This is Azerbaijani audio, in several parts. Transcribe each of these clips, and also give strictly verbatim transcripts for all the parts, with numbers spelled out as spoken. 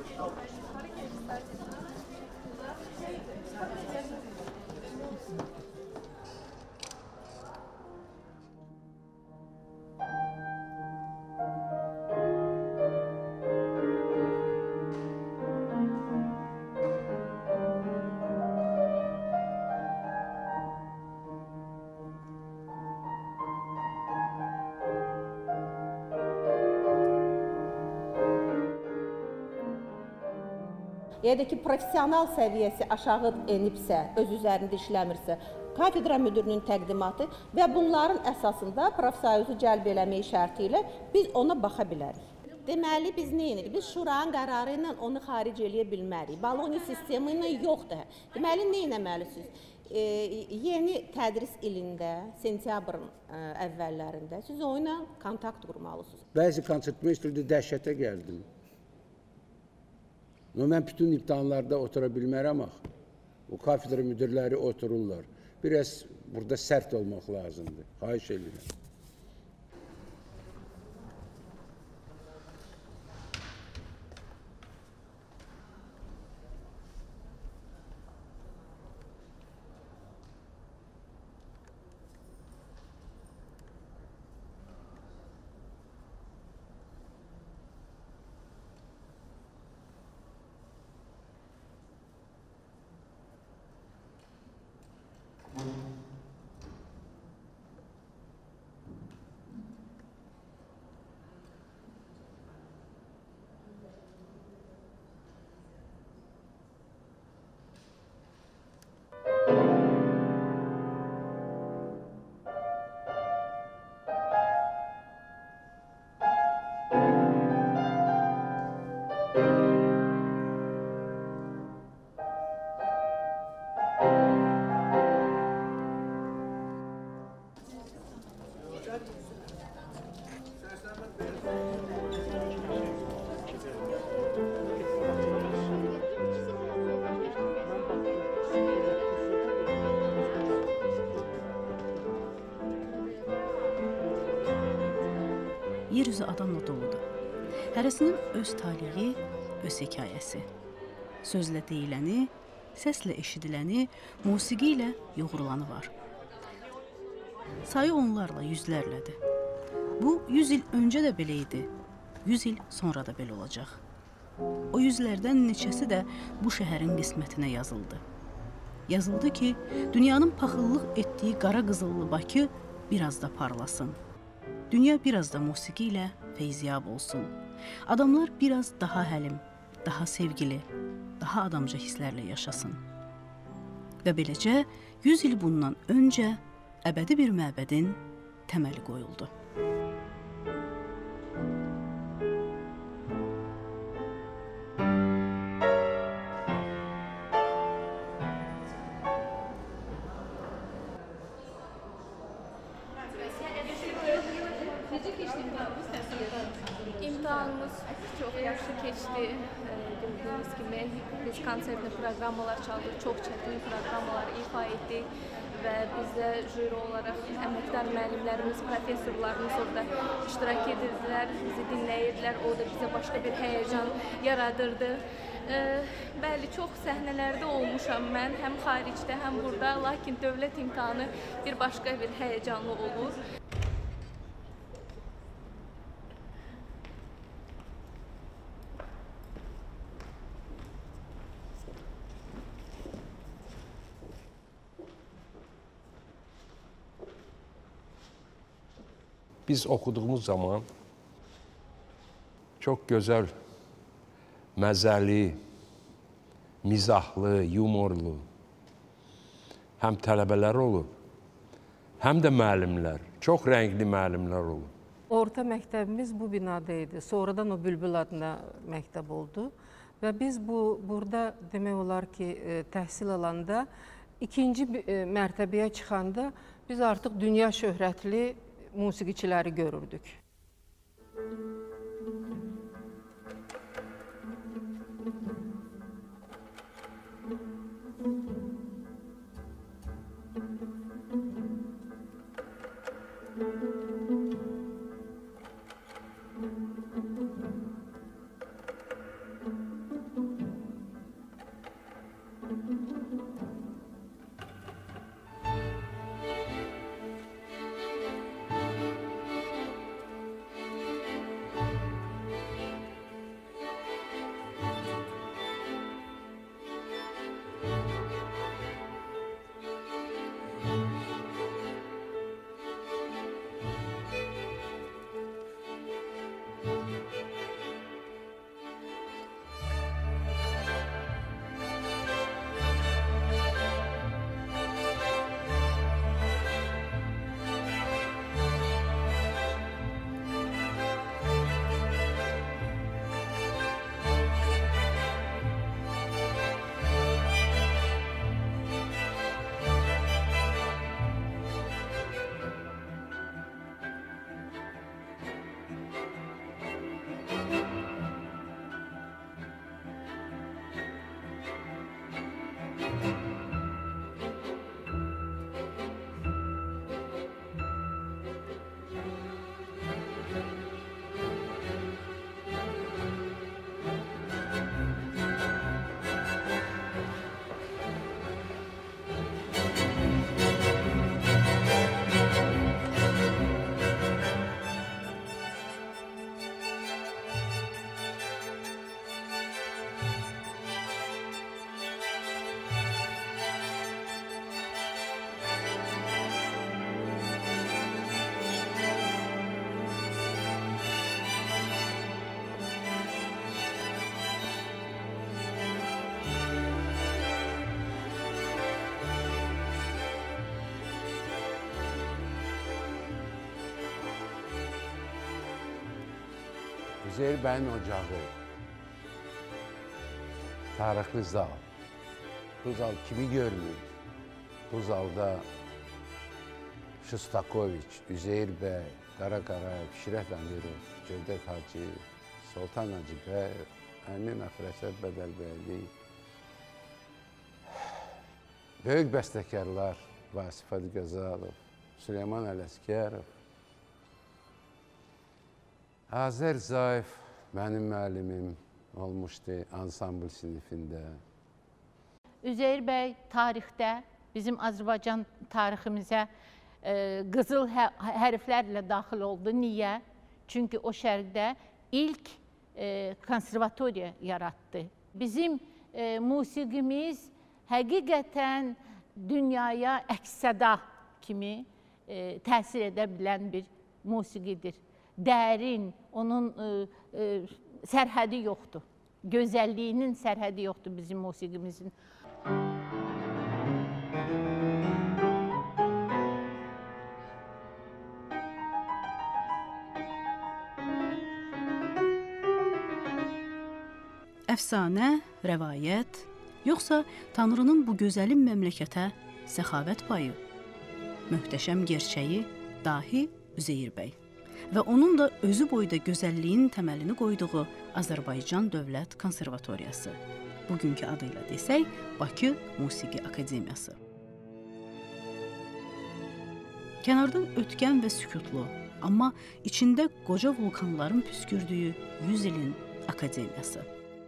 Ya da ki, profesional səviyyəsi aşağı enibsə, öz üzərində işləmirsə, kafedra müdirinin təqdimatı və bunların əsasında profsoyuzu cəlb eləmək şərti ilə biz ona baxa bilərik. Deməli, biz nə edirik? Biz şuranın qərarı ilə onu xaric eləyə bilmərik. Bologna sistemi ilə yoxdur. Deməli, nə etməlisiniz? E, yeni tədris ilində, sentyabrın ə, əvvəllərində siz onunla kontakt qurmalısınız. Bəzi konsertmeystirdə dəhşətə gəldim. Mən bütün imtahanlarda otura bilmərəm axı. O kafedra müdirləri otururlar. Biraz burada sərt olmaq lazımdır. Xahiş edirəm. Yeryüzü adamla doludur. Hərəsinin öz taliyi, öz hekayəsi. Sözlə deyiləni, səslə eşidiləni, musiqi ilə yoğrulanı var. Sayı onlarla, yüzlərlədir. Bu, yüz il öncə də belə idi, yüz il sonra da belə olacaq. O yüzlərdən neçəsi də bu şəhərin qismətinə yazıldı. Yazıldı ki, dünyanın paxıllıq etdiyi qara qızıllı Bakı biraz da parlasın. Dünya biraz da musiqi ilə feyziyab olsun. Adamlar biraz daha həlim, daha sevgili, daha adamca hisslərlə yaşasın. Və beləcə, yüz il bundan öncə əbədi bir məbədin təməli qoyuldu. İmtahanımız çox yaxşı keçdi. Gördüyünüz kimi biz konsertli proqrammalar çaldıq, çox çətin proqrammalar ifa etdik və bizdə jüri olaraq əməkdar müəllimlərimiz, professorlarımız orada iştirak edirdilər, bizi dinləyirdilər, o da bizə başqa bir həyəcan yaradırdı. Bəli, çox səhnələrdə olmuşam mən, həm xaricdə, həm burada, lakin dövlət imtahanı bir başqa bir həyəcanlı olur. Biz oxuduğumuz zaman çox gözəl, məzəli, mizahlı, yumorlu həm tələbələr olub, həm də müəllimlər, çox rəngli müəllimlər olub. Orta məktəbimiz bu binada idi. Sonradan o Bülbül adına məktəb oldu. Və biz bu burada demək olar ki, təhsil alanda, ikinci mərtəbəyə çıxanda biz artıq dünya şöhrətli musiqiçiləri görürdük. Üzeyir bəyin ocağı, tarixli zal. Bu zal kimi görmür? Bu zalda Şostakoviç, Üzeyir bəy, Qara Qarayev, Şirəf Əmirov, Cövdət Hacı, Sultan Hacıbəy, Əmin Əxrəsət Bədəlbəyli, böyük bəstəkarlar Vasif Hacı Gözalov, Süleyman Ələskərov, Azər Zayef mənim müəllimim olmuşdu ansambl sinifində. Üzeyir bəy tarixdə bizim Azərbaycan tariximizə e, qızıl hə hərflərlə daxil oldu. Niyə? Çünki o şərqdə ilk e, konservatoriya yaratdı. Bizim e, musiqimiz həqiqətən dünyaya əks-səda kimi e, təsir edə bilən bir musiqidir. Dərin, onun e, e, sərhədi yoxdur. Gözəlliyinin sərhədi yoxdur bizim musiqimizin. Əfsanə, rəvayət, yoxsa Tanrının bu gözəlin məmləkətə səxavət payı? Möhtəşəm gerçəyi dahi Üzeyir bəy və onun da özü boyda gözəlliyin təməlini qoyduğu Azərbaycan Dövlət Konservatoriyası. Bugünkü adıyla desək, Bakı Musiqi Akademiyası. Kənardan ötkən və sükutlu, amma içində qoca vulkanların püskürdüyü yüz ilin akademiyası.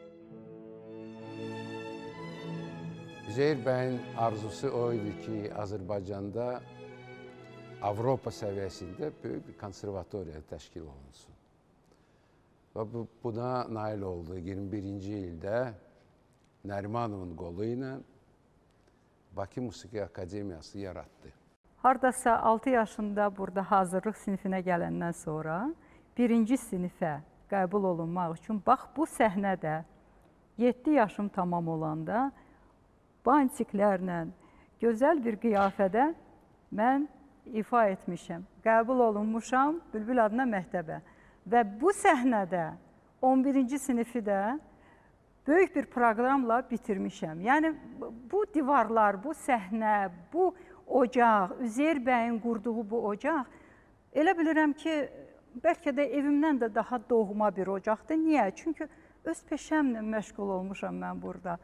Üzeyir bəyin arzusu o idi ki, Azərbaycanda Avropa səviyyəsində böyük bir konservatoriya təşkil olunsun. Və bu, buna nail oldu. iyirmi birinci ildə Nərimanovun qolu ilə Bakı Musiqi Akademiyası yaratdı. Hardasa altı yaşında burada hazırlıq sinifinə gələndən sonra birinci sinifə qəbul olunmaq üçün bax bu səhnədə yeddi yaşım tamam olanda bantiklərlə gözəl bir qiyafədə mən ifa etmişəm. Qəbul olunmuşam Bülbül adına məktəbə. Və bu səhnədə on birinci sinifi də böyük bir proqramla bitirmişəm. Yəni bu divarlar, bu səhnə, bu ocaq, Üzeyir bəyin qurduğu bu ocaq, elə bilirəm ki, bəlkə də evimdən də daha doğma bir ocaqdır. Niyə? Çünki öz peşəmlə məşğul olmuşam mən burada.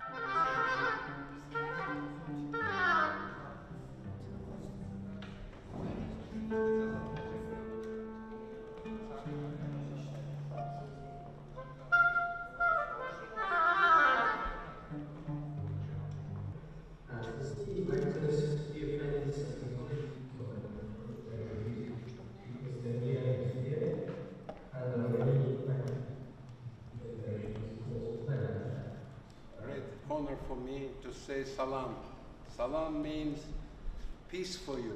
Honor for me to say salam. Salam means peace for you.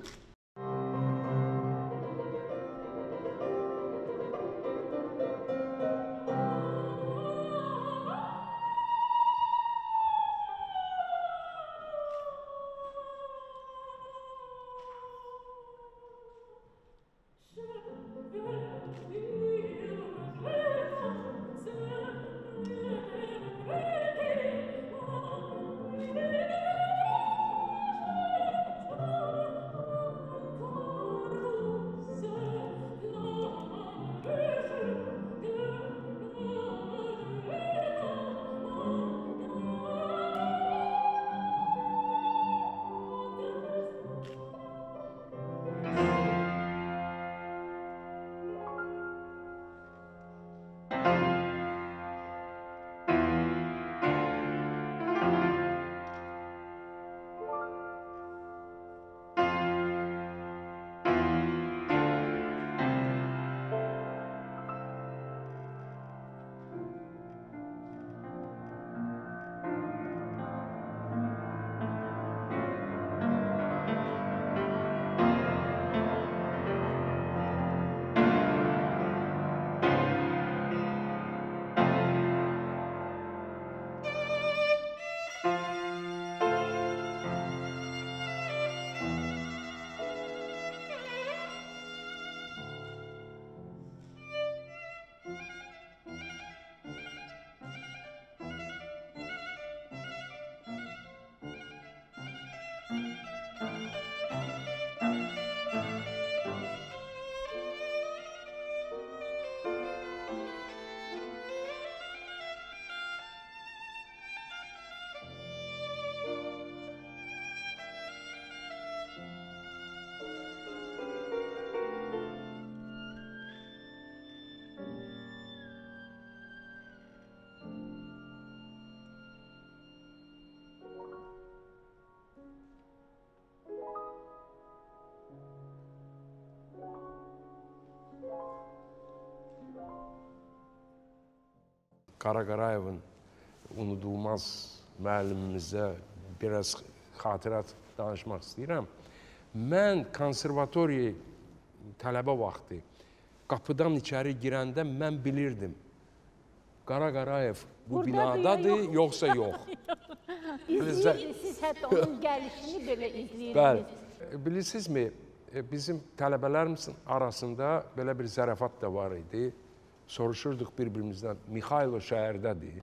Qara Qarayevin unudulmaz müəllimimizə biraz xatirət danışmaq istəyirəm. Mən konservatoriya tələbə vaxtı qapıdan içəri girəndə mən bilirdim. Qara Qarayev bu binadadır, yoxsa yox. İzləyirsiniz, siz hətta onun gəlişini belə izləyirsiniz. Bəli, bilirsinizmi, bizim tələbələrimizin arasında belə bir zərafat da var idi. Soruşurduq bir-birimizdən, Mixaylo şəhərdədir.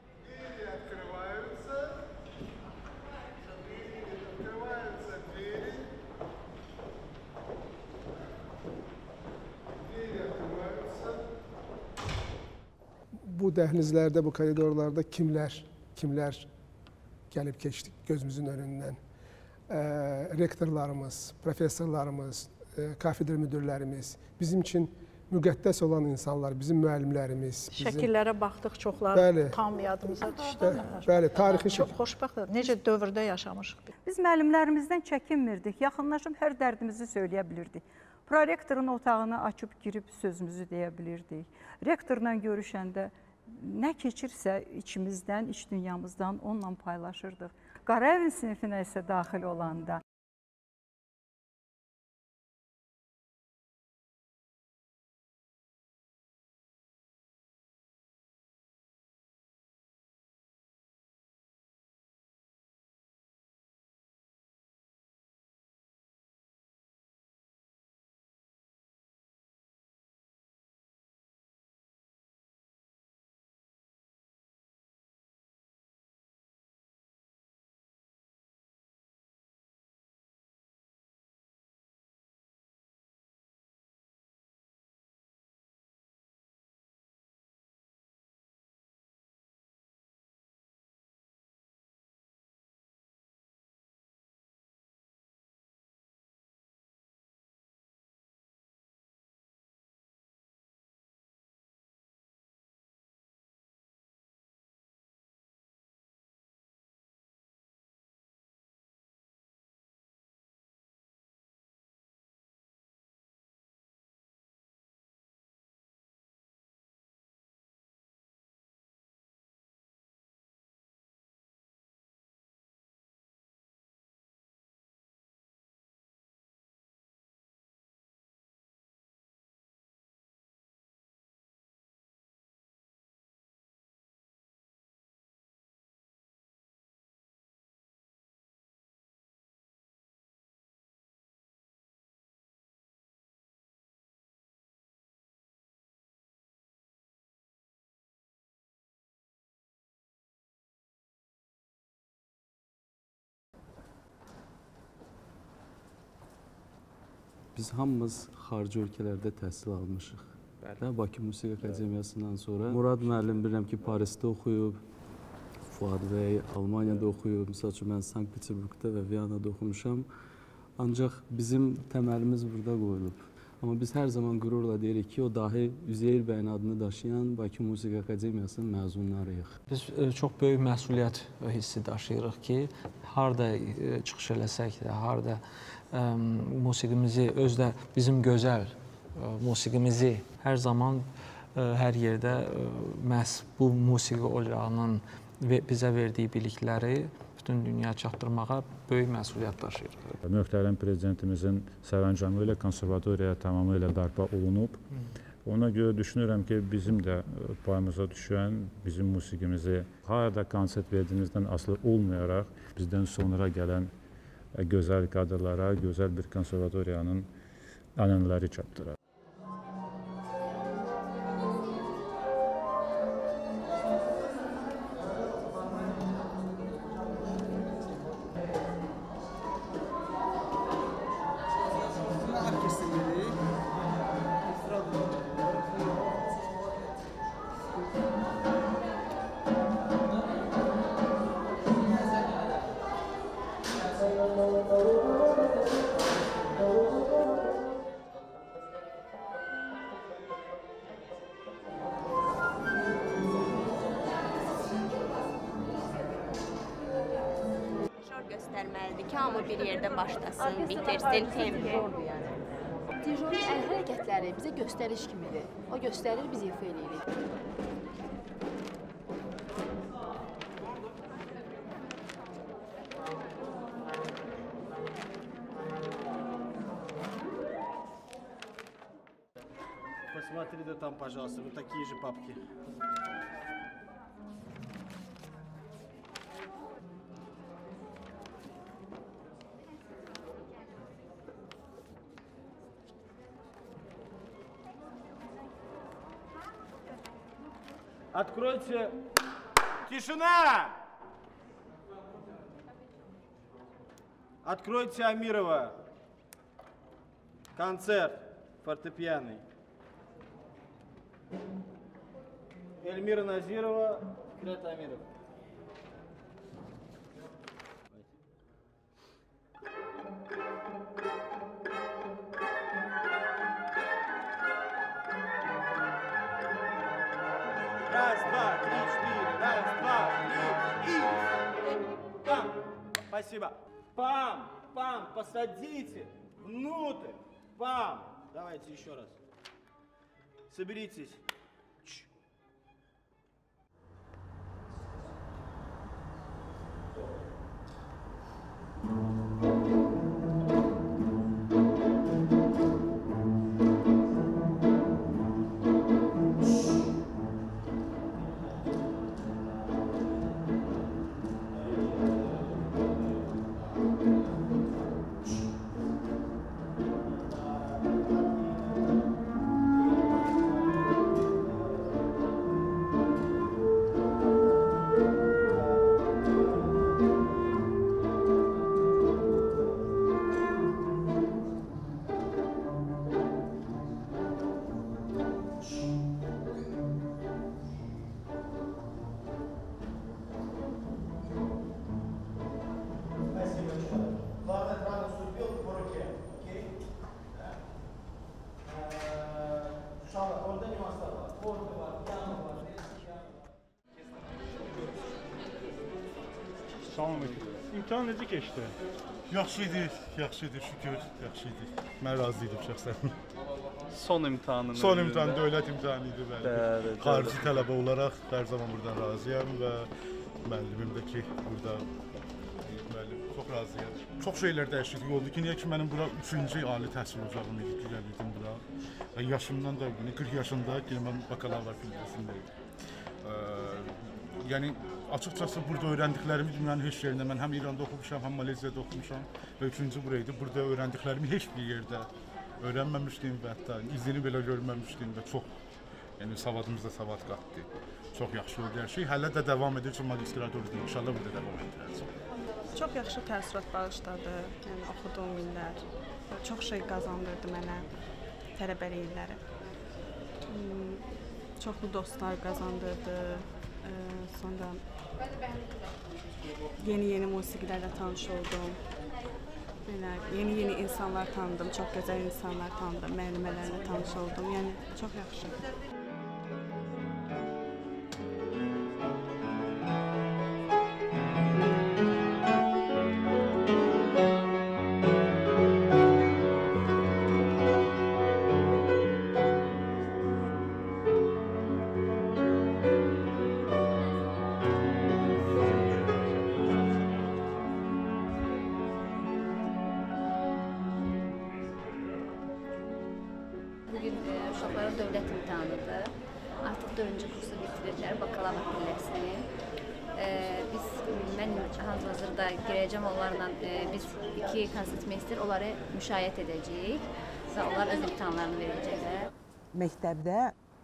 Bu dəhlizlərdə, bu koridorlarda kimlər, kimlər gəlib keçdik gözümüzün önündən. E, rektorlarımız, professorlarımız, e, kafedra müdürlərimiz, bizim üçün müqəddəs olan insanlar, bizim müəllimlərimiz. Bizim... Şəkillərə baxdıq, çoxları bəli, tam yadımıza düşdü. Bəli, tarixi çox xoşbəxt, necə dövrdə yaşamışıq. Biz müəllimlərimizdən çəkinmirdik, yaxınlaşıb hər dərdimizi söyləyə bilirdik. Prorektorun otağını açıb girib sözümüzü deyə bilirdik. Rektorla görüşəndə nə keçirsə içimizdən, iç dünyamızdan onunla paylaşırdıq. Qarayevin sinifinə isə daxil olanda biz hamımız xarici ölkələrdə təhsil almışıq. Və Bakı Musiqi Akademiyasından sonra Murad müəllim bilirəm ki, Parisdə oxuyub, Fuad bəy Almaniyada oxuyub, misal üçün mən Sankt-Peterburqda və Viyanada oxumuşam. Ancaq bizim təməlimiz burada qoyulub. Amma biz hər zaman qürurla deyirik ki, o dahi Üzeyir bəyin adını daşıyan Bakı Musiqi Akademiyasının məzunlarıyıq. Biz çox böyük məsuliyyət hissi daşıyırıq ki, harada çıxış eləsək də, harada musiqimizi, özdə bizim gözəl musiqimizi hər zaman hər yerdə məhz bu musiqi ocağının bizə verdiyi bilikləri bütün dünyaya çatdırmağa böyük məsuliyyət daşıyır. Möhtərəm prezidentimizin sərəncamı ilə konservatoriya tamamilə bərpa olunub. Ona görə düşünürəm ki, bizim də payımıza düşən, bizim musiqimizi harada konsert verdiyimizdən asılı olmayaraq bizdən sonra gələn gözəl kadrlara, gözəl bir konservatoriyanın ənənələri çatdırır. Göstərməlidir ki, hamı bir yerdə başlasın, bitirsin, tempi. Dijonun əl hərəkətləri bizə göstəriş kimidir. O göstərir, biz ifa edirik. Смотри-то там, пожалуйста, вот такие же папки. Откройте. Тишина! Откройте Амирова. Концерт фортепианный. Эльмира Назирова, Фикрет Амиров. Раз, два, три, четыре. Раз, два, три, и... Пам! Спасибо. Пам! Пам! Посадите внутрь. Пам! Давайте еще раз. Соберитесь. Salam aleyküm. İmtahan necə keçdi? Yaxşı idi, yaxşı idi, şükür, yaxşı idi. Mən razı idim şəxsən. Son imtahanın. Son imtahan dövlət imtahanı idi bəli. bəli Xarici tələbə olaraq hər zaman buradan razıyam və müəllimim də ki, burada müəllim çox razıyam. Çox şeylər dəyişiklik oldu ki, niyə ki mənim bura üçüncü ali təhsil ocağım idi ki, gəlirdim bura. Və yaşımdan da qırx yaşında ki, mən bakalavr filtrəsindəydim. Yəni açıqcası burada öyrəndiklərimi dünyanın heç yerində mən həm İranda oxumuşam, həm Maleziyada oxumuşam və üçüncü buraydı. Burada öyrəndiklərimi heç bir yerdə öyrənməmişdim və hətta izini belə görməmişdim və çox, yəni savadımızda savad qatdı. Çox yaxşı oldu hər şey. Hələ də davam edir ki, magistraturda inşallah burada davam edirəcək. Çox yaxşı təəssürat bağışladı, yəni oxuduğum illər. Çox şey qazandırdı mənə tələbəlik illəri. Çoxlu dostlar qazandırdı. Sonra yeni-yeni musiqilərlə tanış oldum. Yeni-yeni insanlar tanıdım, çox gözəl insanlar tanıdım, müəllimələrlə tanış oldum. Yəni çox yaxşı. Bugün uşaqların dövlət imtahanıdır. Artıq dördüncü kursu bitirirlər, bakalavr pilləsini. Biz, mən hal-hazırda girəcəm onlarla, biz iki konsertmeyster onları müşayiət edəcəyik və onlar öz imtahanlarını verəcəklər. Məktəbdə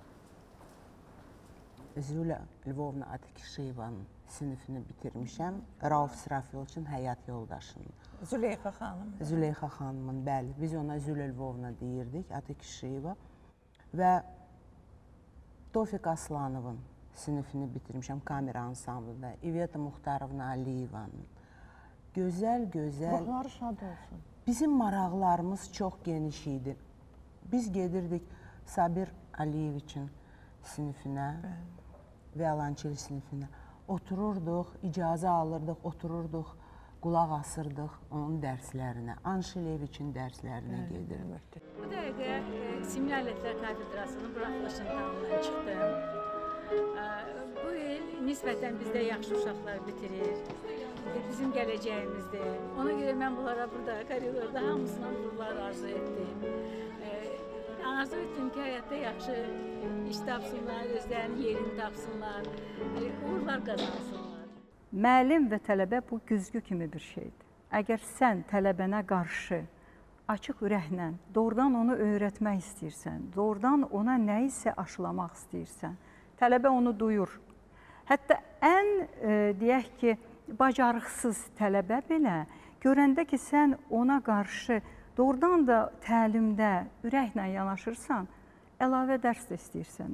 Zülə Lvovna Atakişeyevanın sinifini bitirmişəm. Rauf Srafilçin həyat yoldaşının. Züleyxa xanım. Züleyxa xanımın, bəli. Biz ona Zülə Lvovna deyirdik, Atakişeyeva. Və Tofik Aslanovun sinifini bitirmişəm kamera ansamblında. İveta Muxtarovna Aliyevanın. Gözəl, gözəl. Ruhları şad olsun. Bizim maraqlarımız çox geniş idi. Biz gedirdik Sabir Aliyeviçin sinifinə, violonçel sinifinə. Otururduq, icazə alırdıq, otururduq, qulaq asırdıq onun dərslərinə. Anşileviçin dərslərinə gedirdik. Bu dəqiqə Simli Alətlər Kafedrasının buraxılışından çıxdım. Bu il nisbətən bizdə yaxşı uşaqlar bitirir. Bizim gələcəyimizdir. Ona görə mən bunlara burada, koridorda hamısından bunlar arzu etdim. arzu etdim ki həyatda yaxşı iş tapsınlar, özlərinin yerini tapsınlar, uğurlar qazansınlar. Müəllim və tələbə bu güzgü kimi bir şeydir. Əgər sən tələbənə qarşı açıq ürəklə doğrudan onu öyrətmək istəyirsən, doğrudan ona nə isə aşılamaq istəyirsən, tələbə onu duyur. Hətta ən, e, deyək ki, bacarıqsız tələbə belə görəndə ki, sən ona qarşı doğrudan da təlimdə ürəklə yanaşırsan, əlavə dərs də istəyirsən.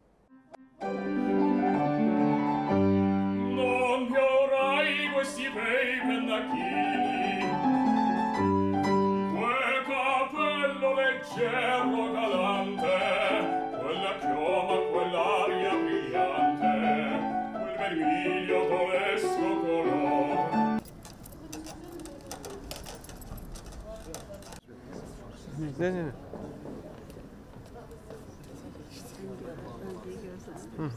Non piorai questi bei pennacchini, quel capello leggero galante, quella chioma, quell'aria brillante, quel vermiglio tolesco color. Ne ne ne? Hı.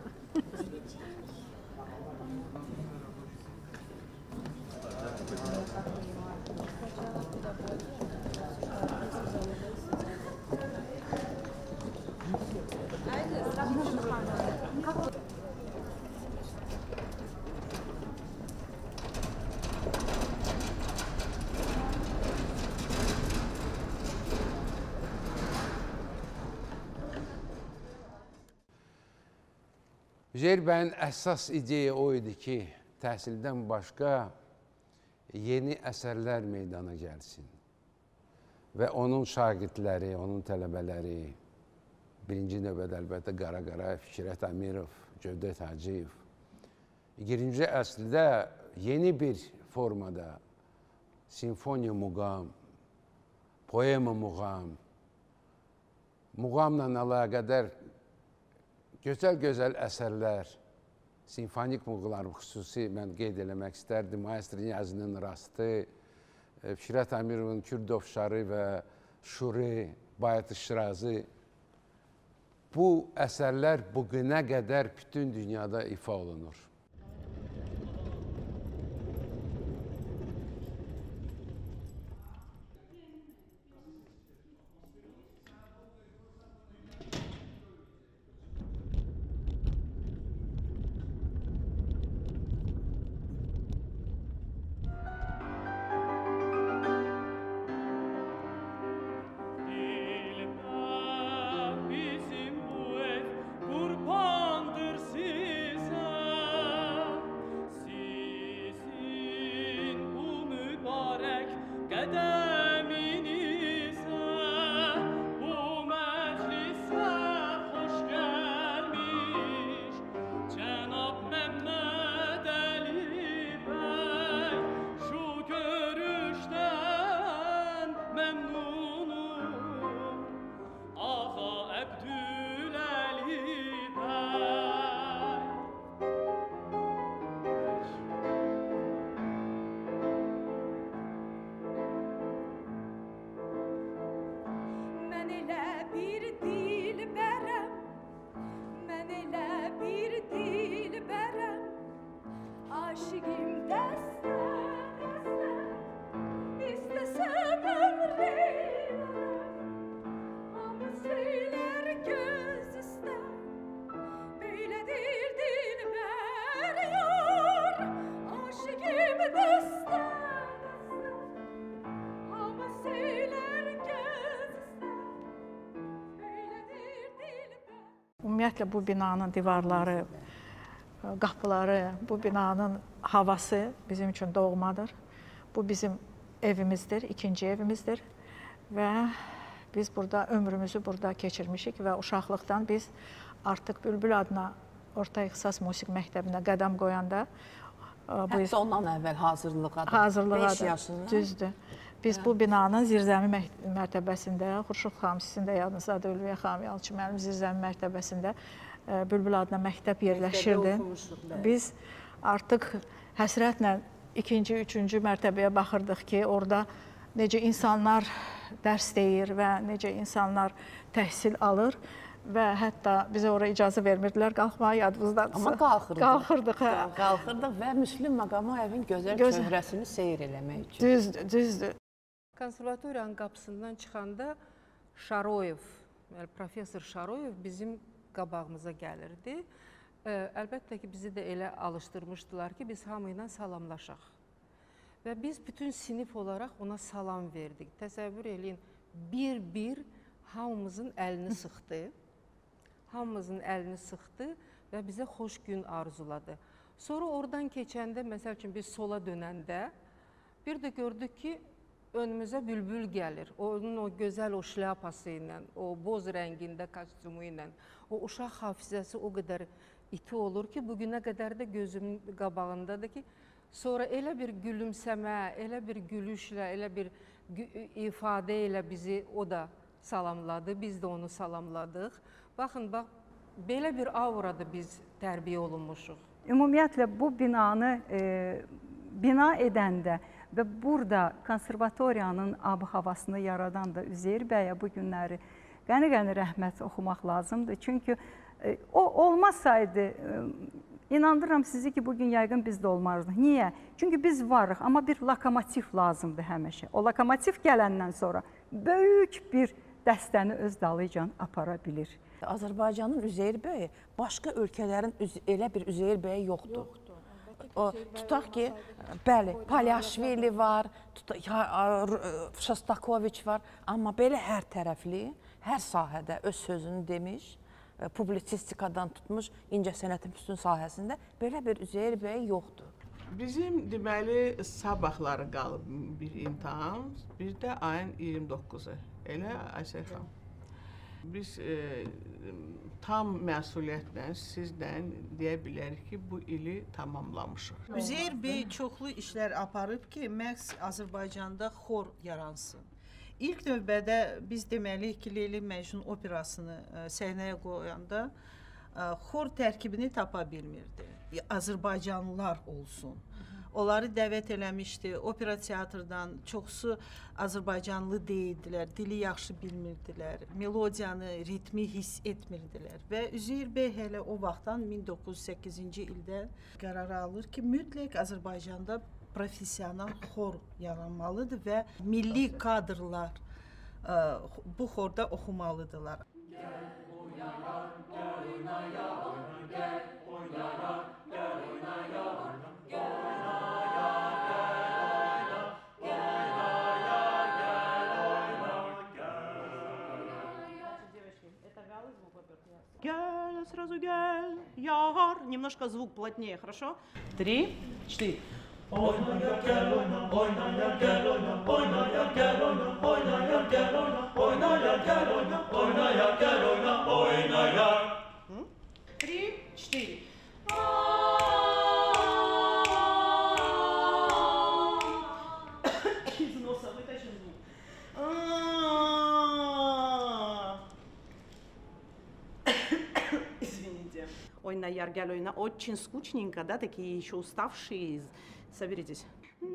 Üzeyir bəyin əsas ideya o idi ki, təhsildən başqa yeni əsərlər meydana gəlsin və onun şagirdləri, onun tələbələri, birinci növbədə əlbəttə Qara Qarayev, Fikrət Əmirov, Cövdət Hacıyev, iyirminci əsrdə yeni bir formada simfoniya muğam, poema muğam, muğamla əlaqədar gözəl-gözəl əsərlər, simfonik muğamlar xüsusi mən qeyd eləmək istərdim. Maestro Niyazinin Rastı, Fikrət Əmirovun Kürdovşarı və Şuri, Bayat-ı Şirazı. Bu əsərlər bugünə qədər bütün dünyada ifa olunur. Ümumiyyətlə bu binanın divarları, qapıları, bu binanın havası bizim üçün doğmadır. Bu bizim evimizdir, ikinci evimizdir və biz burada ömrümüzü burada keçirmişik və uşaqlıqdan biz artıq Bülbül adına orta ixtisas musiqi məktəbinə qədəm qoyanda Hətta ondan əvvəl hazırlığa da, hazırlığa beş da, yaşından. Düzdür. Biz bu binanın zirzəmi mərtəbəsində, Xurşud xanım sizin də yadınızdadır, Ülviyə xanım Yalçın müəllim zirzəmi mərtəbəsində Bülbül adına məktəb yerləşirdi. Biz artıq həsrətlə ikinci, üçüncü mərtəbəyə baxırdıq ki, orada necə insanlar dərs deyir və necə insanlar təhsil alır və hətta bizə oraya icazə vermirdilər, qalxmağa yadınızdadırsa. Amma qalxırdıq. Qalxırdıq, hə. Qalxırdıq və Müslüm Maqamayevin gözəl çöhrəsini seyr eləmək üçün. Düzdür, düzdür. Konservatoriyanın qapısından çıxanda Şaroyev professor Şaroyev bizim qabağımıza gəlirdi. Əlbəttə ki, bizi də elə alışdırmışdılar ki, biz hamı ilə salamlaşaq. Və biz bütün sinif olaraq ona salam verdik. Təsəvvür eləyin, bir-bir hamımızın əlini sıxdı. Hamımızın əlini sıxdı və bizə xoş gün arzuladı. Sonra oradan keçəndə, məsəl üçün biz sola dönəndə, bir də gördük ki, önümüzə bülbül gəlir. Onun o gözəl o şlyapası ilə, o boz rəngində kostyumu ilə, o uşaq hafizəsi o qədər iti olur ki, bugünə qədər də gözümün qabağındadır ki, sonra elə bir gülümsəmə, elə bir gülüşlə, elə bir ifadə ilə bizi o da salamladı, biz də onu salamladıq. Baxın, bax, belə bir aurada biz tərbiyə olunmuşuq. Ümumiyyətlə, bu binanı e, bina edəndə və burada konservatoriyanın ab-havasını yaradan da Üzeyir bəyə bu günləri qəni-qəni rəhmət oxumaq lazımdır. Çünki e, o olmasaydı, e, inandırıram sizi ki, bugün yəqin biz də olmazdıq. Niyə? Çünki biz varıq, amma bir lokomotiv lazımdır həmişə. O lokomotiv gələndən sonra böyük bir dəstəni öz dalıcan apara bilir. Azərbaycanın Üzeyir bəyi başqa ölkələrin elə bir Üzeyir bəyi yoxdur. O, tutaq ki, bəli, Palyaşvili var, Şostakoviç var, amma belə hər tərəfli, hər sahədə öz sözünü demiş, publisistikadan tutmuş, incəsənətin bütün sahəsində belə bir Üzeyir bəyi yoxdur. Bizim deməli sabahları qalıb bir imtahan, bir də ayın iyirmi doqquzu. Elə Aysel xanım. Biz e, tam məsuliyyətlə sizdən deyə bilərik ki, bu ili tamamlamışıq. Üzeyir bəy çoxlu işlər aparıb ki, məhz Azərbaycanda xor yaransın. İlk növbədə biz deməliyik ki, Leyli Məcnun operasını e, səhnəyə qoyanda e, xor tərkibini tapa bilmirdi. Azərbaycanlılar olsun. Onları dəvət eləmişdi. Opera teatrdan çoxsu Azərbaycanlı deyildilər, dili yaxşı bilmirdilər, melodiyanı, ritmi hiss etmirdilər. Və Üzeyir bəy hələ o vaxtdan min doqquz yüz səkkizinci ildə qərar alır ki, mütləq Azərbaycanda professional xor yaranmalıdır və milli kadrlar ə, bu xorda oxumalıdırlar. Gəl oynaya, gəl oynaya, oyna, gəl oynaya, gəl oynaya, oyna, gəl. Гель, сразу гель, яр. Немножко звук плотнее, хорошо? Три, четыре. Ойна, гель, ойна, ойна, гель, ойна, ойна, гель, ойна, ойна, гель, ойна, ойна, гель, ойна, ойна, гель, ойна, ойна. Три, четыре. Из носа вытащим звук. Извините. Ой, на Яргель, ой, на очень скучненько, да, такие еще уставшие. Соберитесь.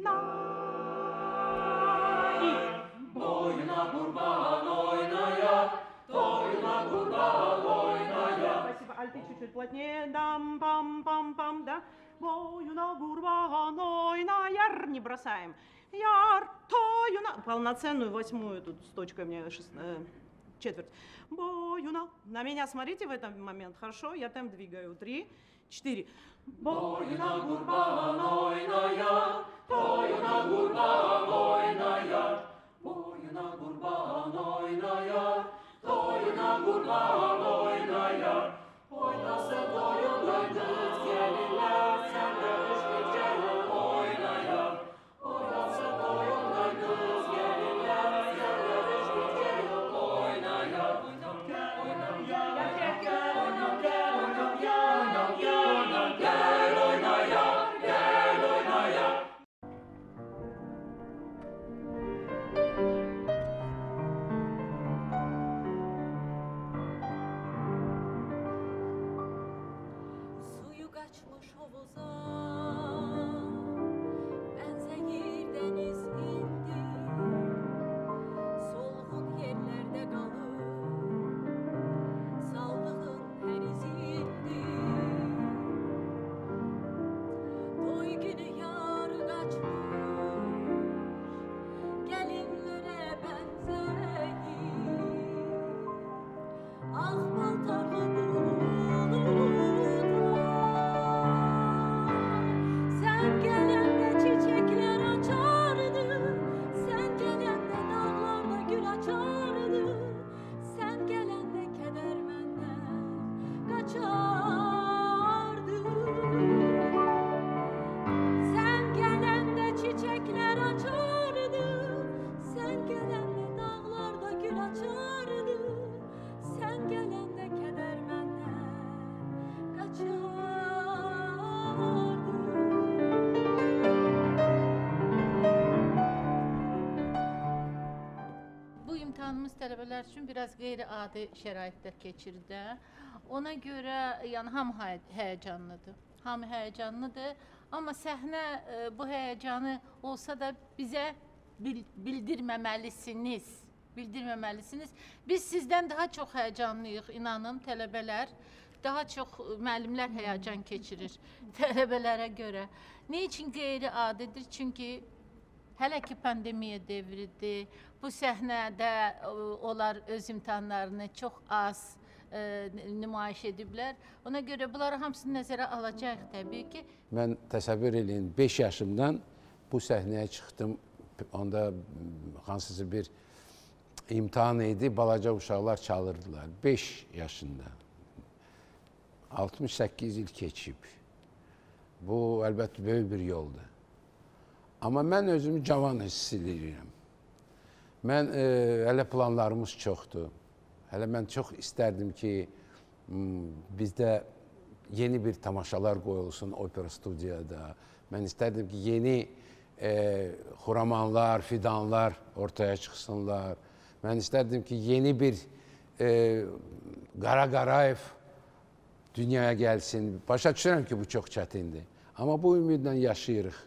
Спасибо. Альты чуть-чуть плотнее. Дам, пам, пам, пам, да. Бою на гурбан, ой, на яр, не бросаем. Яр, тою на... Полноценную восьмую тут с точкой мне шест... э, четверть. Бою на... На меня смотрите в этот момент, хорошо? Я темп двигаю. Три, четыре. Бою на гурбан, ой, на яр, тою на гурбан, ой, на яр. Бою на гурбан, ой, на яр, тою на гурбан, ой, на яр. Oynasın doyunlar kız gelirler, sen de düştükçe oynayar. Oynasın doyunlar kız gelirler, sen de düştükçe oynayar. Oynam gel, oynam gel, gel, oynam gel, oynam gel, oynam gel, gel oynayar, gel oynayar. tələbələr üçün biraz qeyri-adi şəraitdə keçir də. Ona görə yəni hamı həyəcanlıdır. Hamı həyəcanlıdır. Amma səhnə bu həyəcanı olsa da bizə bildirməməlisiniz. Bildirməməlisiniz. Biz sizdən daha çox həyəcanlıyıq, inanın tələbələr. Daha çox müəllimlər həyəcan keçirir tələbələrə görə. Nə üçün qeyri-adidir? Çünki hələ ki pandemiya devridir. Bu səhnədə onlar öz imtahanlarını çox az e, nümayiş ediblər. Ona görə bunları hamısını nəzərə alacaq təbii ki. Mən təsəvvür edin, beş yaşımdan bu səhnəyə çıxdım. Onda hansısa bir imtahan idi, balaca uşaqlar çalırdılar. beş yaşında. altmış səkkiz il keçib. Bu, əlbəttə, böyük bir yoldur. Amma mən özümü cavan hiss edirəm. Mən, e, hələ planlarımız çoxdur. Hələ mən çox istərdim ki, bizdə yeni bir tamaşalar qoyulsun opera studiyada. Mən istərdim ki, yeni e, xuramanlar, fidanlar ortaya çıxsınlar. Mən istərdim ki, yeni bir e, Qara Qarayev dünyaya gəlsin. Başa düşürəm ki, bu çox çətindir. Amma bu ümidlə yaşayırıq.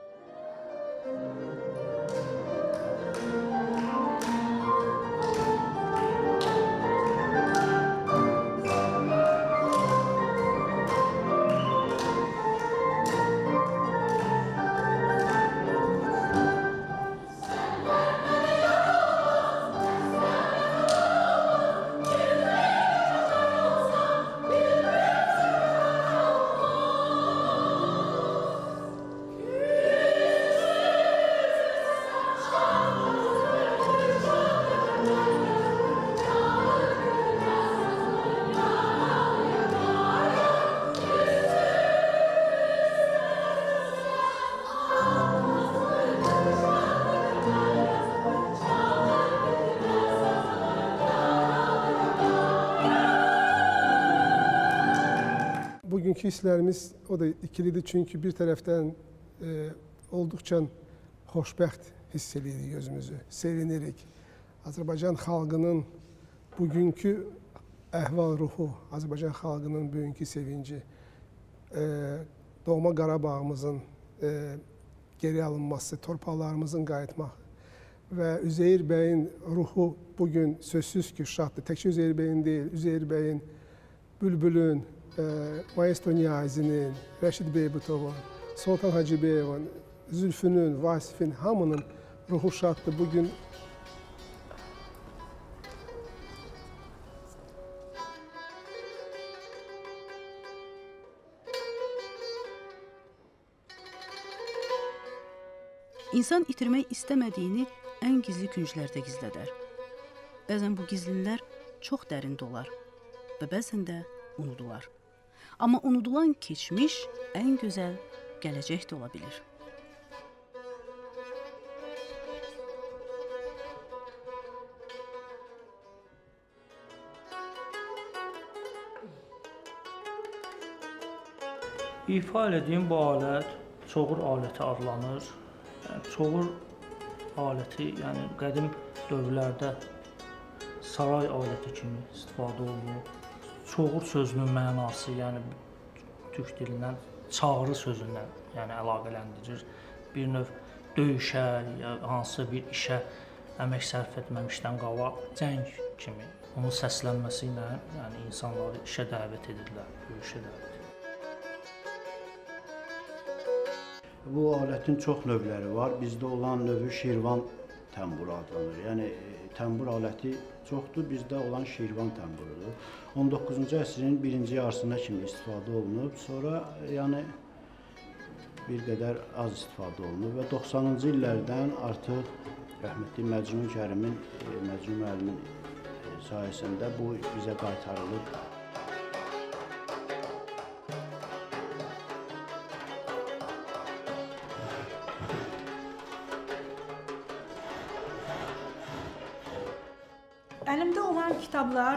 Bugünkü hisslərimiz o da ikilidir. Çünki bir tərəfdən e, olduqca xoşbəxt hiss edirik özümüzü, sevinirik. Azərbaycan xalqının bugünkü əhval ruhu, Azərbaycan xalqının bugünkü sevinci, e, doğma Qarabağımızın e, geri alınması, torpaqlarımızın qayıtmaq və Üzeyir bəyin ruhu bugün sözsüz ki, şaddır. Təkcə Üzeyir bəyin deyil, Üzeyir bəyin, Bülbülün, E, Maestro Niyazinin, Rəşid Beybutovun, Sultan Hacıbeyevin, Zülfünün, Vasifin hamının ruhu şaddır. Bugün İnsan itirmək istəmədiyini ən gizli künclərdə gizlədər. Bəzən bu gizlinlər çox dərin dolar və bəzən də unudular. Amma unudulan keçmiş ən gözəl gələcək də ola bilir. İfa edildiyim bu alət çoğur aləti adlanır. Yəni, çoğur aləti, yəni qədim dövrlərdə saray aləti kimi istifadə olunur. Çoğur sözünün mənası, yəni türk dilindən çağrı sözündən yəni əlaqələndirir. Bir növ döyüşə, ya hansısa bir işə əmək sərf etməmişdən qabaq cəng kimi onun səslənməsi ilə yəni insanları işə dəvət edirlər, döyüşə dəvət edirlər. Bu alətin çox növləri var. Bizdə olan növü Şirvan təmburu adlanır. Yəni təmbur aləti çoxdur, bizdə olan Şirvan təmburudur. on doqquzuncu əsrin birinci yarısına kimi istifadə olunub, sonra yəni bir qədər az istifadə olunub və doxsanıncı illərdən artıq rəhmətli Məcnun Kərimin, Məcnun müəllimin sayəsində bu bizə qaytarılıb. Əlimdə olan kitablar,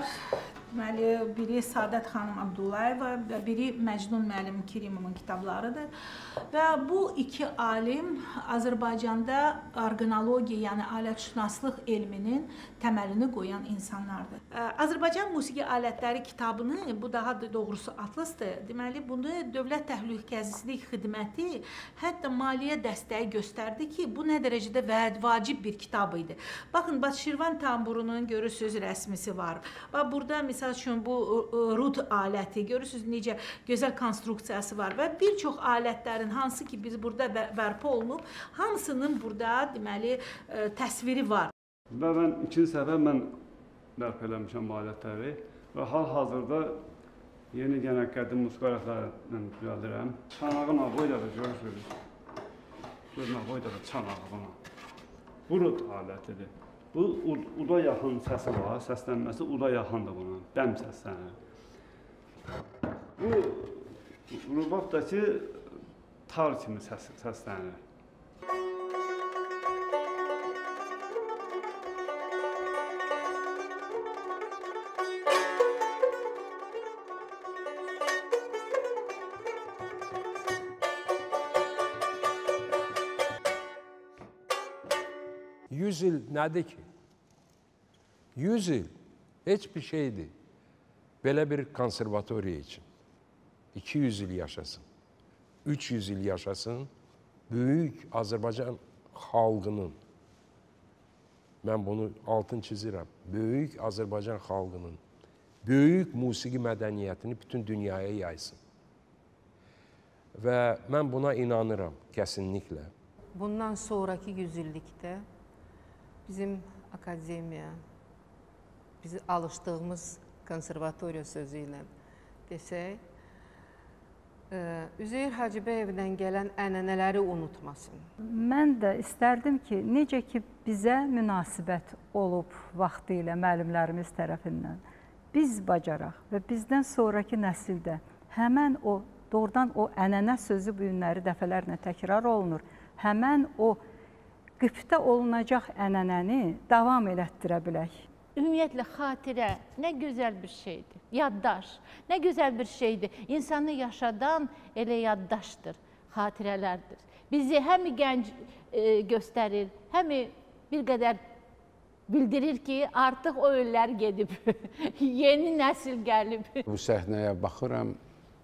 deməli, biri Saadət xanım Abdullayeva və biri Məcnun müəllim Kerimovun kitablarıdır. Və bu iki alim Azərbaycanda orqanologiya, yəni alətşünaslıq elminin təməlini qoyan insanlardır. Azərbaycan musiqi alətləri kitabını, bu daha doğrusu atlasdır. Deməli, bunu Dövlət Təhlükəsizlik Xidməti hətta maliyyə dəstəyi göstərdi ki, bu nə dərəcədə vacib bir kitab idi. Baxın, bax Şirvan tamburunun görürsüz rəsmisi var. Bax burada misal üçün bu rud aləti görürsüz necə gözəl konstruksiyası var və bir çox alətlərin hansı ki biz burada bərpa olunub, hamısının burada deməli təsviri var. Və mən ikinci səfər mən bərpa eləmişəm alətləri və hal-hazırda yeni gələn qədim musiqi alətlərindən düzəldirəm. Çanağın avoyda da görürsünüz. Görün avoyda da çanağı buna. Bu rud alətidir. Bu uda yaxın səsi var, səslənməsi uda yaxındır buna, bəm səslənir. Bu rubabdakı tar kimi səs, səslənir. yüz il nədir ki? yüz il heç bir şeydir. Belə bir konservatoriya üçün. iki yüz il yaşasın, üç yüz il yaşasın, böyük Azərbaycan xalqının, mən bunu altın çizirəm, böyük Azərbaycan xalqının, böyük musiqi mədəniyyətini bütün dünyaya yaysın. Və mən buna inanıram, kəsinliklə. Bundan sonraki yüzillikdə bizim akademiya, bizi alışdığımız konservatoriya sözü ilə desək, Üzeyir Hacıbəyevdən gələn ənənələri unutmasın. Mən də istərdim ki, necə ki bizə münasibət olub vaxtı ilə müəllimlərimiz tərəfindən, biz bacaraq və bizdən sonraki nəsildə həmən o, doğrudan o ənənə sözü bu günləri dəfələrlə təkrar olunur, həmən o qıpta olunacaq ənənəni davam elətdirə bilək. Ümumiyyətlə, xatirə nə gözəl bir şeydir, yaddaş, nə gözəl bir şeydir. İnsanı yaşadan elə yaddaşdır, xatirələrdir. Bizi həmi gənc e, göstərir, həmi bir qədər bildirir ki, artıq o öllər gedib, yeni nəsil gəlib. Bu səhnəyə baxıram,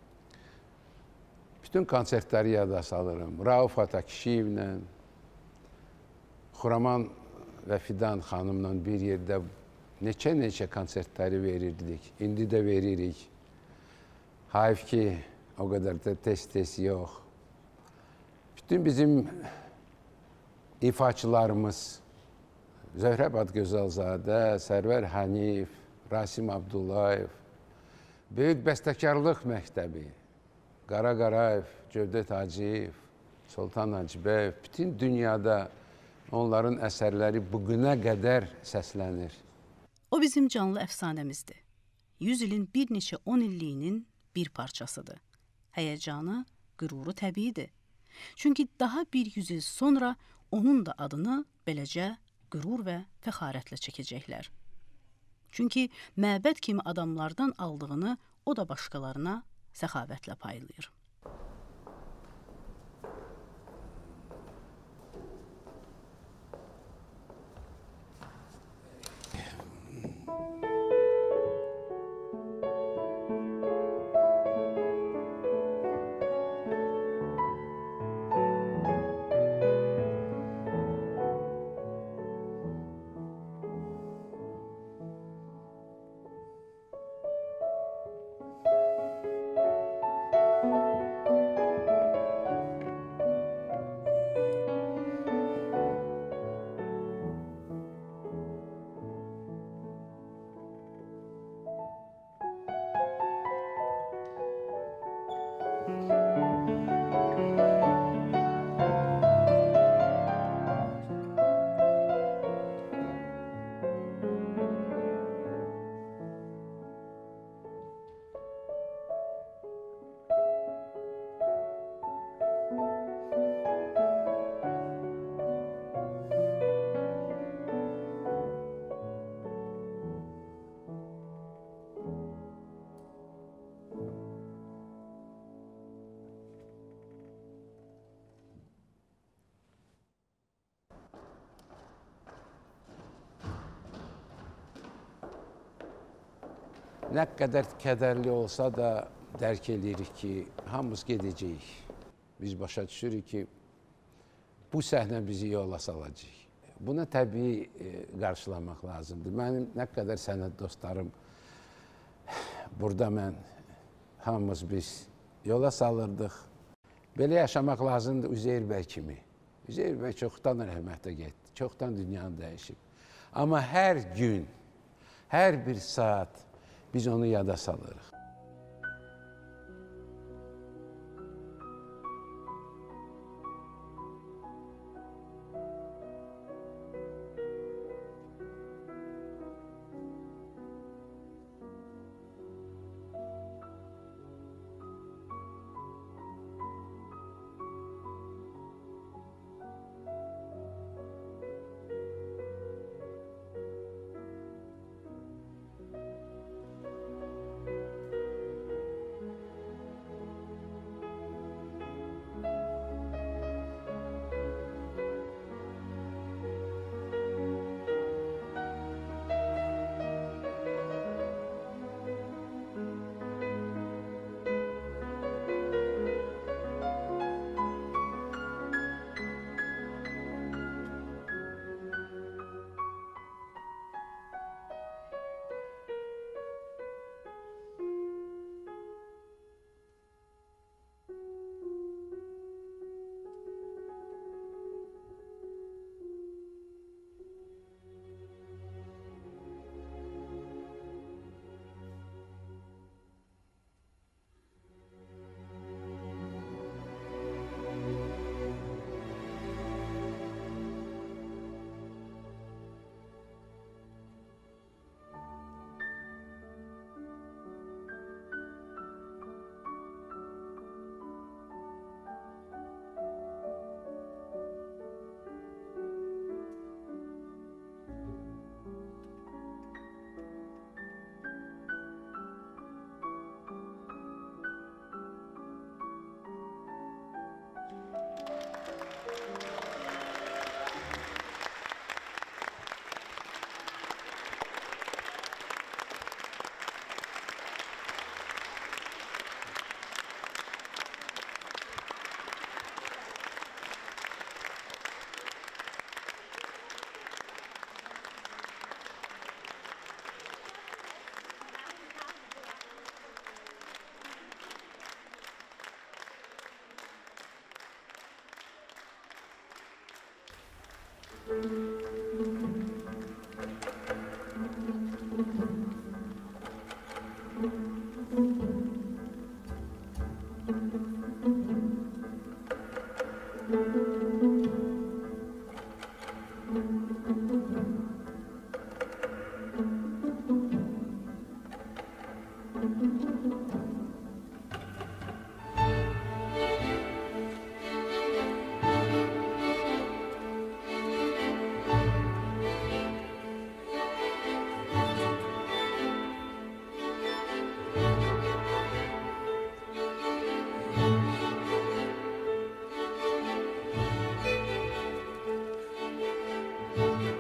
bütün konsertləri yada salıram. Rauf Atakişiyevlə, Xuraman və Fidan xanımla bir yerdə neçə-neçə konsertləri verirdik, indi də veririk. Hayf ki, o qədər də tez-tez yox. Bütün bizim ifaçılarımız, Zöhrəb Adgözəlzadə, Sərvər Hənif, Rasim Abdullayev, böyük bəstəkarlıq məktəbi, Qara Qarayev, Cövdət Hacıyev, Sultan Hacıbəyev, bütün dünyada onların əsərləri bugünə qədər səslənir. O bizim canlı əfsanəmizdir. yüz ilin bir neçə on illiyinin bir parçasıdır. Həyəcanı, qüruru təbiidir. Çünki daha bir yüz il sonra onun da adını beləcə qürur və fəxarətlə çəkəcəklər. Çünki məbəd kimi adamlardan aldığını o da başqalarına səxavətlə paylayır. Thank you. nə qədər kədərli olsa da dərk edirik ki, hamımız gedəcəyik. Biz başa düşürük ki, bu səhnə bizi yola salacaq. Buna təbii qarşılamaq lazımdır. Mənim nə qədər sənət dostlarım, burada mən, hamımız biz yola salırdıq. Belə yaşamaq lazımdır Üzeyir bəy kimi. Üzeyir bəy çoxdan rəhmətə getdi, çoxdan dünyanı dəyişib. Amma hər gün, hər bir saat biz onu yada salırıq. Thank you.